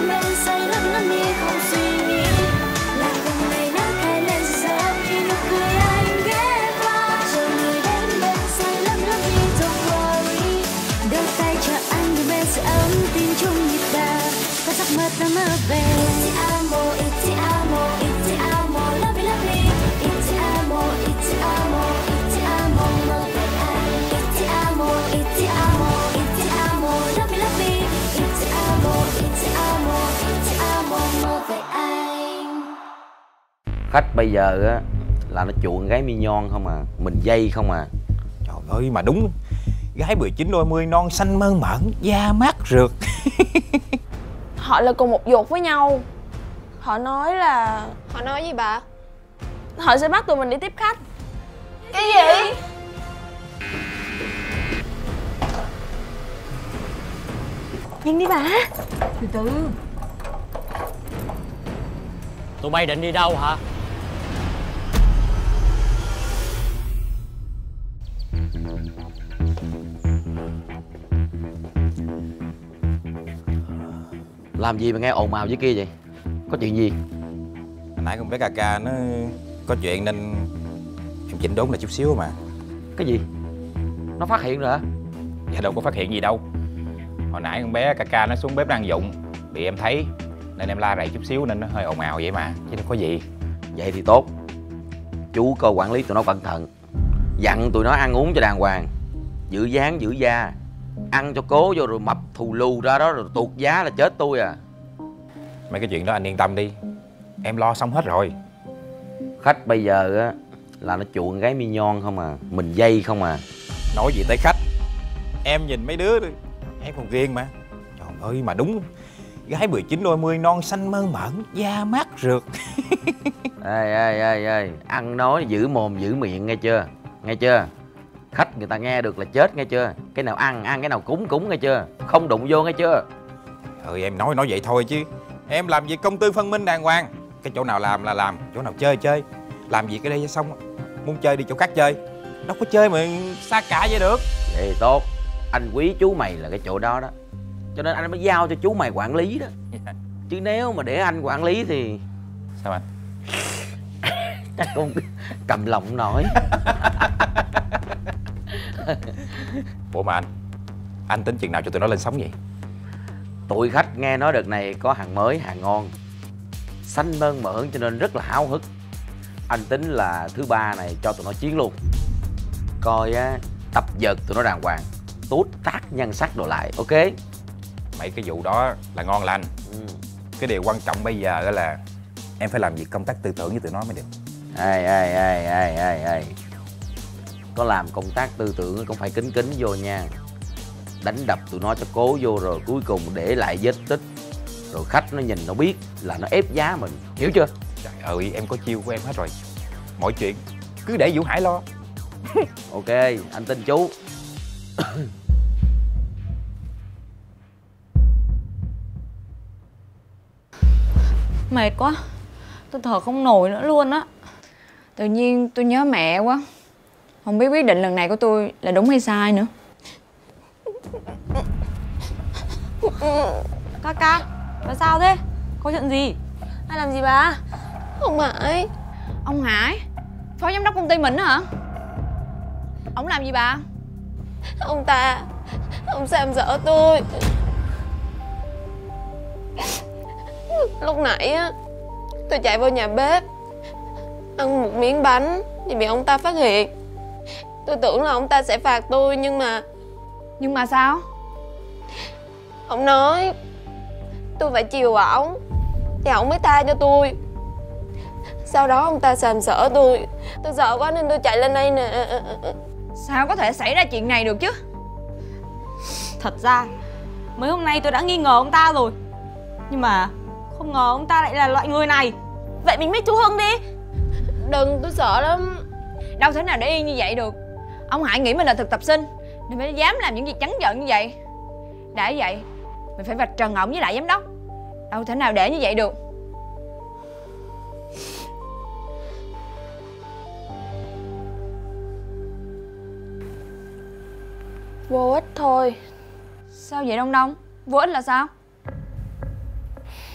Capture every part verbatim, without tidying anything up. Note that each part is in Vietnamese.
đến bên say lấp lắm đi không suy nghĩ. Là từng ngày nắng hay lên sớm khi nụ cười anh ghé qua. Chờ người đến bên say lấp lắm đi don't worry. Đưa tay cho anh đi bên sự ấm tin chung nhịp đập. Có giấc mơ ta mơ về. Ti amo, ti amo, ti amo, love you, love you. Ti amo, ti amo, ti amo, mơ về anh. Ti amo, ti amo, ti amo, love you, love you. Ti amo, ti amo, ti amo, mơ về anh. Khách bây giờ á là nó chuộng gái mi nhon không à, mình dây không à. Trời ơi mà đúng, gái mười chín đôi mươi non xanh mơn mởn, da mát rượt. Họ là cùng một ruột với nhau. Họ nói là... Họ nói gì bà? Họ sẽ bắt tụi mình đi tiếp khách. Cái gì? Nhanh đi bà. Từ từ. Tụi bay định đi đâu hả? Làm gì mà nghe ồn ào dưới kia vậy? Có chuyện gì? Hồi nãy con bé ca ca nó có chuyện nên em chỉnh đốn lại chút xíu mà. Cái gì? Nó phát hiện rồi hả? Dạ đâu có phát hiện gì đâu. Hồi nãy con bé ca ca nó xuống bếp ăn dụng, bị em thấy nên em la rầy chút xíu nên nó hơi ồn ào vậy mà, chứ đâu có gì. Vậy thì tốt. Chú cơ quản lý tụi nó cẩn thận, dặn tụi nó ăn uống cho đàng hoàng, giữ dáng giữ da. Ăn cho cố vô rồi mập thù lù ra đó rồi tuột giá là chết tôi à. Mấy cái chuyện đó anh yên tâm đi, em lo xong hết rồi. Khách bây giờ á là nó chuộng gái mi nhon không à, mình dây không à. Nói gì tới khách, em nhìn mấy đứa em còn ghiền mà. Trời ơi mà đúng, gái mười chín đôi mươi non xanh mơn mởn, da mát rượt. Ê ê ê ê, ăn nói giữ mồm giữ miệng nghe chưa? Nghe chưa? Khách người ta nghe được là chết nghe chưa? Cái nào ăn ăn, cái nào cúng cúng nghe chưa? Không đụng vô nghe chưa? Ừ em nói nói vậy thôi chứ em làm việc công tư phân minh đàng hoàng. Cái chỗ nào làm là làm, chỗ nào chơi chơi. Làm việc cái đây cho xong, muốn chơi đi chỗ khác chơi. Đâu có chơi mà xa cả vậy được. Vậy thì tốt, anh quý chú mày là cái chỗ đó đó, cho nên anh mới giao cho chú mày quản lý đó. Chứ nếu mà để anh quản lý thì... Sao anh? Chắc không cầm lòng nổi. Ủa mà anh, anh tính chừng nào cho tụi nó lên sóng vậy? Tụi khách nghe nói đợt này có hàng mới, hàng ngon, xanh mơn mởn cho nên rất là háo hức. Anh tính là thứ ba này cho tụi nó chiến luôn. Coi á, tập dượt tụi nó đàng hoàng, tút tác nhan sắc đồ lại, ok? Mấy cái vụ đó là ngon lành. Ừ. Cái điều quan trọng bây giờ là em phải làm việc công tác tư tưởng với tụi nó mới được. Ê ê ê ê ê ê, có làm công tác tư tưởng cũng phải kính kính vô nha. Đánh đập tụi nó cho cố vô rồi cuối cùng để lại vết tích, rồi khách nó nhìn nó biết là nó ép giá mình, hiểu chưa? Trời ơi em có chiêu của em hết rồi. Mọi chuyện cứ để Vũ Hải lo. Ok, anh tin chú. Mệt quá, tôi thở không nổi nữa luôn á. Tự nhiên tôi nhớ mẹ quá. Không biết quyết định lần này của tôi là đúng hay sai nữa. Ca ca, bà sao thế? Có chuyện gì? Ai làm gì bà? Ông Hải. Ông Hải? Phó giám đốc công ty mình đó hả? Ông làm gì bà? Ông ta, ông sàm sỡ tôi. Lúc nãy á, tôi chạy vào nhà bếp ăn một miếng bánh thì bị ông ta phát hiện. Tôi tưởng là ông ta sẽ phạt tôi nhưng mà... Nhưng mà sao? Ông nói tôi phải chiều ổng thì ổng mới tha cho tôi. Sau đó ông ta sàm sỡ tôi. Tôi sợ quá nên tôi chạy lên đây nè. Sao có thể xảy ra chuyện này được chứ? Thật ra mấy hôm nay tôi đã nghi ngờ ông ta rồi, nhưng mà không ngờ ông ta lại là loại người này. Vậy mình mới chú Hưng đi. Đừng, tôi sợ lắm. Đâu thể nào để yên như vậy được. Ông Hải nghĩ mình là thực tập sinh nên mới dám làm những việc trắng trợn như vậy. Đã vậy mình phải vạch trần ổng với lại giám đốc. Đâu thể nào để như vậy được. Vô ích thôi. Sao vậy Đông Đông? Vô ích là sao?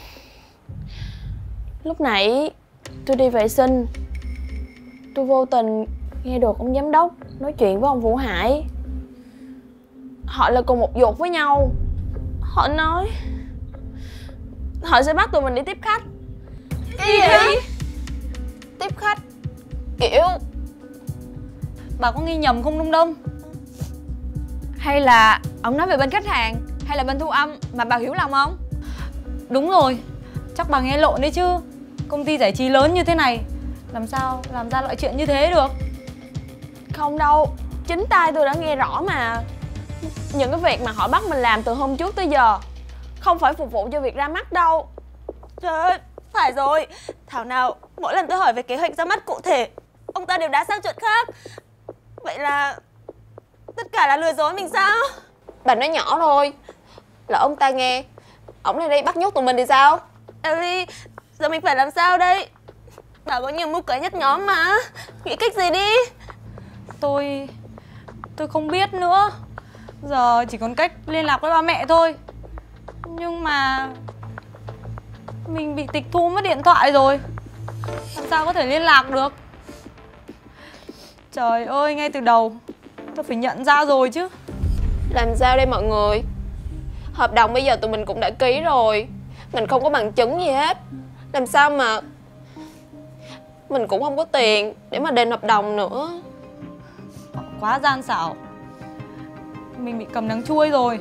Lúc nãy tôi đi vệ sinh, tôi vô tình nghe được ông giám đốc nói chuyện với ông Vũ Hải. Họ là cùng một ruột với nhau. Họ nói họ sẽ bắt tụi mình đi tiếp khách. Cái gì vậy? Tiếp khách? Kiểu Bà có nghi nhầm không Đông Đông? Hay là ông nói về bên khách hàng hay là bên thu âm mà bà hiểu lầm không? Đúng rồi, chắc bà nghe lộn đấy chứ. Công ty giải trí lớn như thế này làm sao làm ra loại chuyện như thế được? Không đâu, chính tay tôi đã nghe rõ mà. Những cái việc mà họ bắt mình làm từ hôm trước tới giờ không phải phục vụ cho việc ra mắt đâu. Trời ơi, phải rồi. Thảo nào mỗi lần tôi hỏi về kế hoạch ra mắt cụ thể, ông ta đều đá sang chuyện khác. Vậy là tất cả là lừa dối mình sao? bà nói nhỏ thôi, là ông ta nghe ổng lên đây bắt nhốt tụi mình thì sao? Ellie, giờ mình phải làm sao đây? Bà có nhiều mưu kế nhất nhóm mà. Nghĩ cách gì đi. Tôi... tôi không biết nữa. Giờ chỉ còn cách liên lạc với ba mẹ thôi. Nhưng mà... mình bị tịch thu mất điện thoại rồi. Làm sao có thể liên lạc được? Trời ơi, ngay từ đầu tôi phải nhận ra rồi chứ. Làm sao đây mọi người? Hợp đồng bây giờ tụi mình cũng đã ký rồi, mình không có bằng chứng gì hết. Làm sao mà... mình cũng không có tiền để mà đền hợp đồng nữa. Họ quá gian xảo. Mình bị cầm đắng chuôi rồi.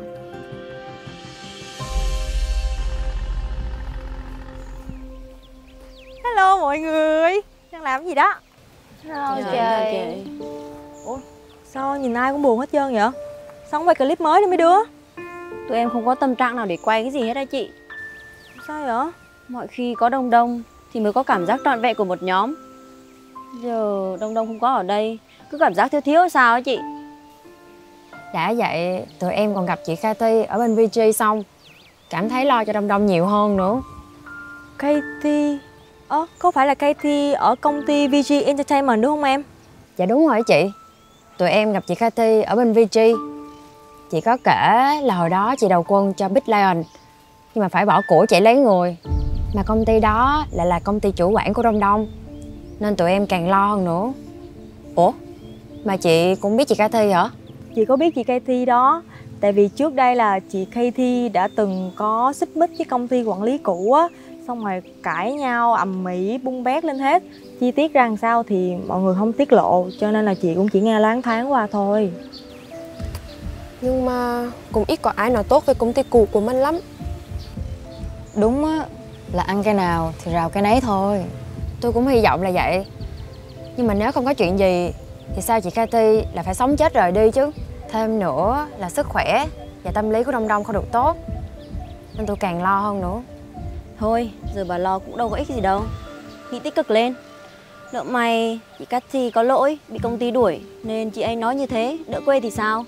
Hello mọi người, đang làm gì đó? Hello Dạ, trời. Ủa, sao nhìn ai cũng buồn hết trơn vậy? Sao không quay clip mới đi mấy đứa? Tụi em không có tâm trạng nào để quay cái gì hết á chị. Sao vậy? Mọi khi có Đông Đông thì mới có cảm giác trọn vẹn của một nhóm. Giờ Đông Đông không có ở đây, cứ cảm giác thiếu thiếu sao á chị. Đã vậy, tụi em còn gặp chị Cathy ở bên vê giê xong, cảm thấy lo cho Đông Đông nhiều hơn nữa. Cathy... Ơ, à, có phải là Cathy ở công ty vê giê Entertainment đúng không em? Dạ đúng rồi chị. Tụi em gặp chị Cathy ở bên vê giê. Chị có kể là hồi đó chị đầu quân cho Big Lion, nhưng mà phải bỏ của chạy lấy người. Mà công ty đó lại là công ty chủ quản của Đông Đông, nên tụi em càng lo hơn nữa. Ủa? Mà chị cũng biết chị Cathy hả? Chị có biết chị Cathy đó. Tại vì trước đây là chị Cathy đã từng có xích mích với công ty quản lý cũ á, xong rồi cãi nhau ầm ĩ bung bét lên hết. Chi tiết ra làm sao thì mọi người không tiết lộ, cho nên là chị cũng chỉ nghe loáng thoáng qua thôi. Nhưng mà cũng ít có ai nói tốt về công ty cũ của mình lắm. Đúng á, là ăn cái nào thì rào cái nấy thôi. Tôi cũng hy vọng là vậy. Nhưng mà nếu không có chuyện gì thì sao chị Cathy là phải sống chết rời đi chứ. Thêm nữa là sức khỏe và tâm lý của Đông Đông không được tốt, nên tôi càng lo hơn nữa. Thôi, giờ bà lo cũng đâu có ích gì đâu. Nghĩ tích cực lên. Lỡ may chị Cathy có lỗi, bị công ty đuổi nên chị ấy nói như thế, đỡ quê thì sao?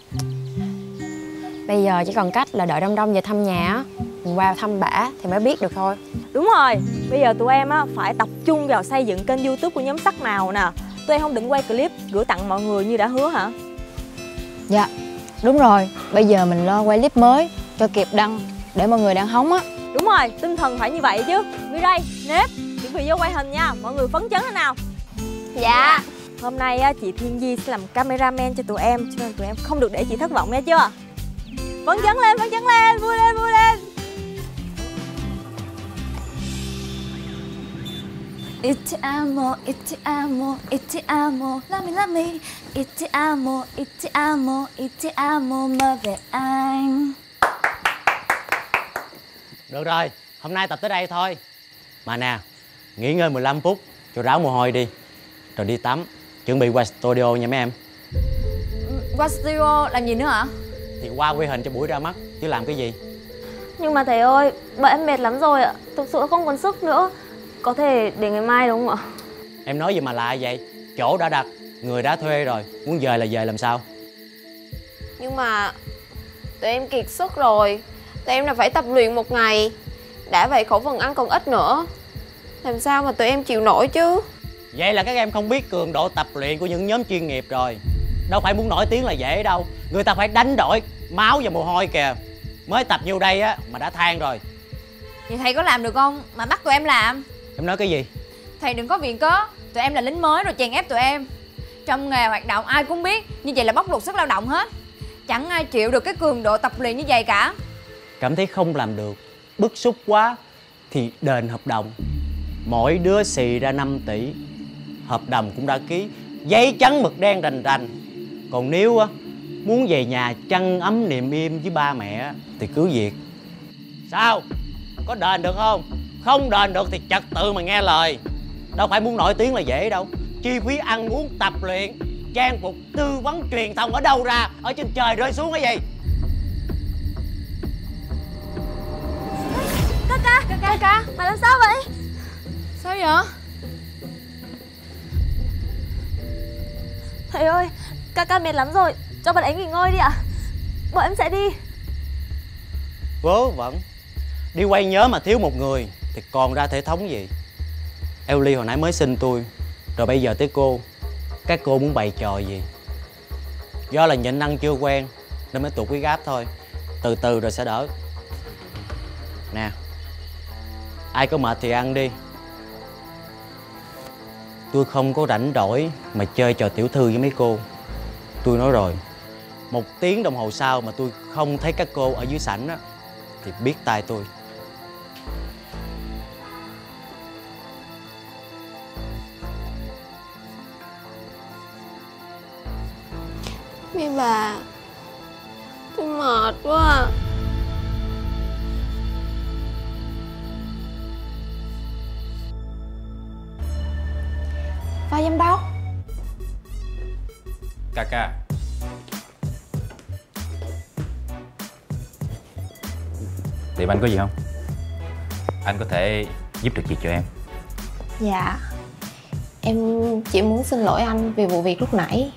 Bây giờ chỉ còn cách là đợi Đông Đông về thăm nhà á, mình qua thăm bả thì mới biết được thôi. Đúng rồi, bây giờ tụi em á phải tập trung vào xây dựng kênh YouTube của nhóm Sắc Nào nè. Tụi em không định quay clip gửi tặng mọi người như đã hứa hả? Dạ, đúng rồi. Bây giờ mình lo quay clip mới cho kịp đăng để mọi người đang hóng á. Đúng rồi, tinh thần phải như vậy chứ. Vì đây, Nếp, chuẩn bị vô quay hình nha. Mọi người phấn chấn thế nào? Dạ. Hôm nay á, chị Thiên Di sẽ làm cameraman cho tụi em, cho nên tụi em không được để chị thất vọng nghe chưa? Phấn chấn lên, phấn chấn lên, vui lên, vui lên. Iti amo, iti amo, iti amo, love me, love me. Iti amo, iti amo, iti amo mà về anh. Được rồi, hôm nay tập tới đây thôi. Mà nè, nghỉ ngơi mười lăm phút cho ráo mồ hôi đi, rồi đi tắm, chuẩn bị qua studio nha mấy em. Qua studio làm gì nữa hả? Thì qua quay hình cho buổi ra mắt, chứ làm cái gì. Nhưng mà thầy ơi, bọn em mệt lắm rồi ạ. Thực sự không còn sức nữa. Có thể để ngày mai đúng không ạ? Em nói gì mà lạ vậy? Chỗ đã đặt, người đã thuê rồi, muốn về là về làm sao? Nhưng mà tụi em kiệt sức rồi. Tụi em là phải tập luyện một ngày. Đã vậy khẩu phần ăn còn ít nữa. Làm sao mà tụi em chịu nổi chứ? Vậy là các em không biết cường độ tập luyện của những nhóm chuyên nghiệp rồi. Đâu phải muốn nổi tiếng là dễ đâu. Người ta phải đánh đổi máu và mồ hôi kìa. Mới tập nhiêu đây á mà đã than rồi. Vậy thầy có làm được không mà bắt tụi em làm? Em nói cái gì? Thầy đừng có viện cớ tụi em là lính mới rồi chèn ép tụi em. Trong nghề hoạt động ai cũng biết như vậy là bóc lột sức lao động hết. Chẳng ai chịu được cái cường độ tập luyện như vậy cả. Cảm thấy không làm được, bức xúc quá thì đền hợp đồng. Mỗi đứa xì ra năm tỷ. Hợp đồng cũng đã ký, giấy trắng mực đen rành rành. Còn nếu á muốn về nhà chăn ấm niềm im với ba mẹ thì cứ việc. Sao? Có đền được không? Không đền được thì trật tự mà nghe lời. Đâu phải muốn nổi tiếng là dễ đâu. Chi phí ăn uống, tập luyện, trang phục, tư vấn, truyền thông ở đâu ra? Ở trên trời rơi xuống cái gì? Ca ca, ca ca, ca, mày làm sao vậy? Sao vậy? Thầy ơi, ca ca mệt lắm rồi, cho bạn ấy nghỉ ngơi đi ạ. Bọn em sẽ đi. Vớ vẩn. Đi quay nhớ mà thiếu một người thì còn ra thể thống gì? Ellie hồi nãy mới xin tôi, rồi bây giờ tới cô. Các cô muốn bày trò gì? Do là nhịn ăn chưa quen nên mới tụt huyết áp thôi. Từ từ rồi sẽ đỡ. Nè, ai có mệt thì ăn đi. Tôi không có rảnh rỗi mà chơi trò tiểu thư với mấy cô. Tôi nói rồi, một tiếng đồng hồ sau mà tôi không thấy các cô ở dưới sảnh á thì biết tay tôi. Mấy bà, tôi mệt quá à. Phó giám đốc. Ca ca. Tiệm anh có gì không? Anh có thể giúp được gì cho em? Dạ, em chỉ muốn xin lỗi anh vì vụ việc lúc nãy.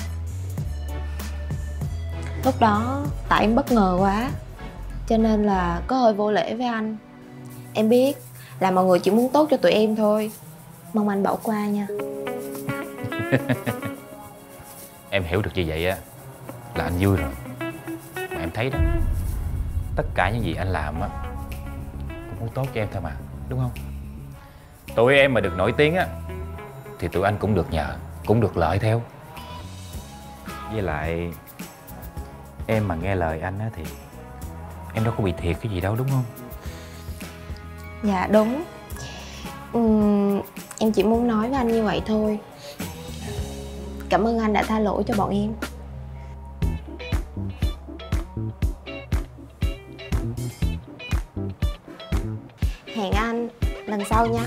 Lúc đó tại em bất ngờ quá cho nên là có hơi vô lễ với anh. Em biết là mọi người chỉ muốn tốt cho tụi em thôi. Mong anh bỏ qua nha. Em hiểu được như vậy á là anh vui rồi. Mà em thấy đó, tất cả những gì anh làm á cũng muốn tốt cho em thôi mà, đúng không? Tụi em mà được nổi tiếng á thì tụi anh cũng được nhờ, cũng được lợi theo. Với lại em mà nghe lời anh á thì em đâu có bị thiệt cái gì đâu, đúng không? Dạ đúng. uhm, Em chỉ muốn nói với anh như vậy thôi. Cảm ơn anh đã tha lỗi cho bọn em. Hẹn anh lần sau nha.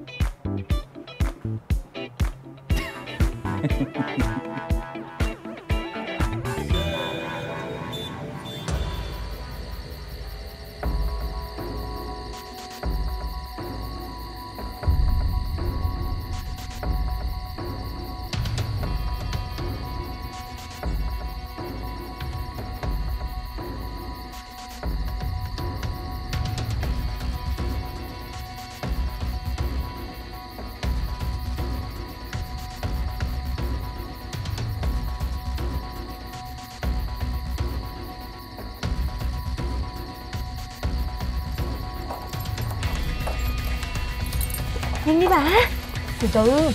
Nhanh đi bà. Từ từ.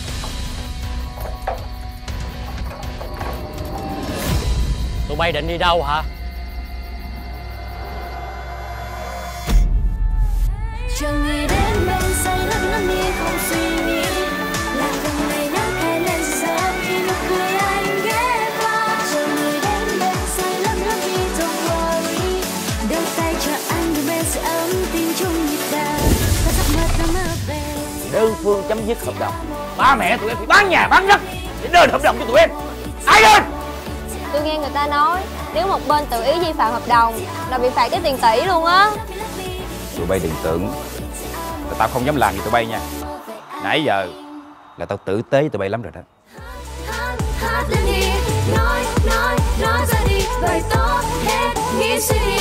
Tụi bay định đi đâu hả? Chờ người đến bên say lấp lắm đi không suy nghĩ, là từng ngày nắng hay lên giờ khi nụ cười anh ghé qua. Chờ người đến bên say lấp lắm đi don't worry, đưa tay cho anh đưa bên sự ấm tin chung nhịp đập và giấc mơ ta mơ về. Đơn phương chấm dứt hợp đồng, ba mẹ tụi em phải bán nhà bán đất để đền hợp đồng cho tụi em. Ai lên? Tôi nghe người ta nói nếu một bên tự ý vi phạm hợp đồng là bị phạt cái tiền tỷ luôn á. Tụi bay đừng tưởng là tao không dám làm gì tụi bay nha. Nãy giờ là tao tử tế với tụi bay lắm rồi đó. Hát lên đi, nói, nói, nói ra đi, bày tỏ hết nghĩ suy